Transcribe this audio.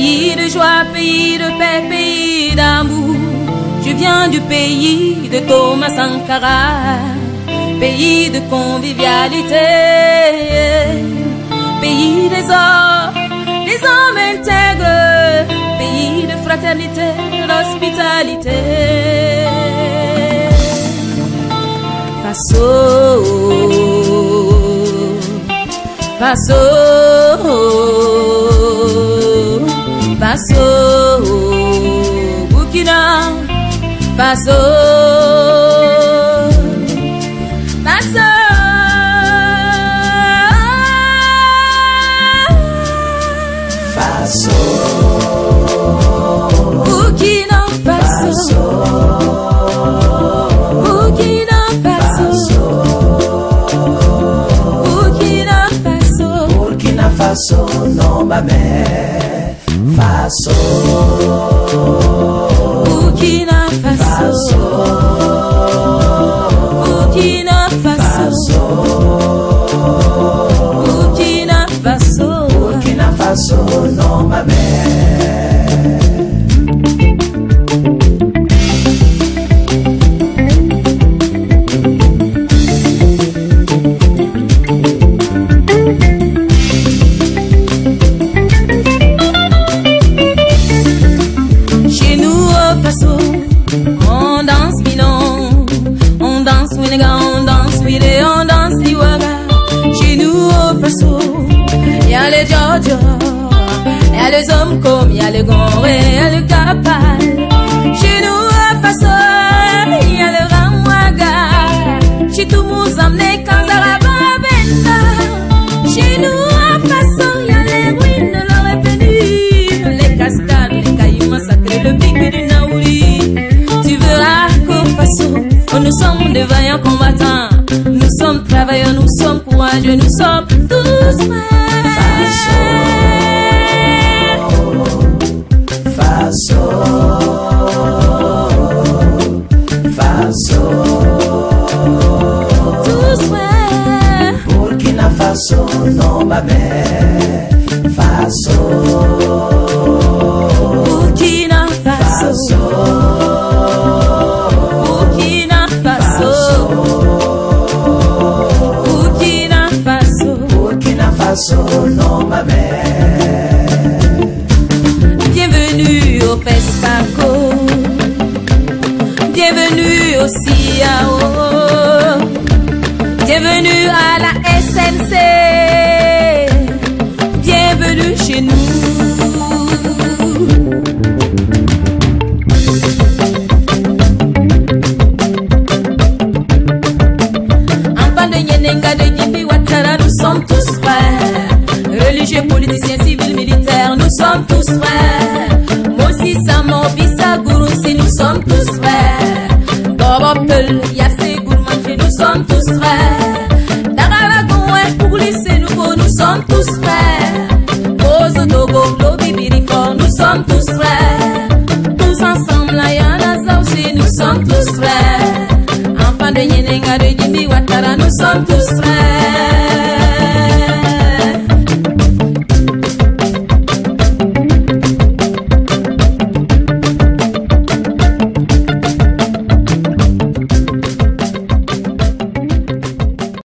Pays de joie, pays de paix, pays d'amour. Je viens du pays de Thomas Sankara, pays de convivialité, pays des hommes intègres, pays de fraternité, d'hospitalité. Faso, Faso, Faso, Burkina Faso, Faso, Faso, Burkina Faso, Burkina Faso, Burkina Faso, Burkina Faso, non ma mère, Faso, Burkina Faso, Burkina Faso, Burkina Faso, Burkina Faso, non ma mère. On danse Minon, on danse Winaga, on danse Wile, on danse Liwaga. Chez nous au Faso, y'a les Georgia, y'a les hommes comme y'a les Goré, y'a le Kapal. Chez nous au Faso, y'a le Ramwaga. Chez tout Mouzamne, Kanzara, Benda. Chez nous au Faso, y'a les ruines, le répénu, les cascades, les cailloux massacrés, le pic du Naouri. Tu verras qu'au Faso, nous sommes des vaillants combattants. Nous sommes travailleurs, nous sommes courageux, nous sommes tous frères. Faso, Faso, Tous frères. Burkina Faso, non ma mère, Faso, Burkina Faso, Burkina Faso, Burkina Faso, Burkina Faso, non ma mère. Bienvenue au FESPACO, bienvenue au CIAO, bienvenue à la SNC, bienvenue chez nous. Enfants de Nyenenga, de Gimbi, Ouattara, nous sommes tous frères. Religieux, politiciens, civils, militaires, nous sommes tous frères. Mossi, Samo, Bissa, Gouroussi, nous sommes tous frères. Bobopel, Yassé, Gourmanché, nous sommes tous frères. Darabagoué, Pouglissé, Nouveau, nous sommes tous frères. Bozo, Dogo, Lobi, Birifor, nous sommes tous frères. Tous ensemble, Ayana, Zaussi, nous sommes tous frères. Enfants de Nyenenga, de Jimbi, Ouattara, nous sommes tous frères.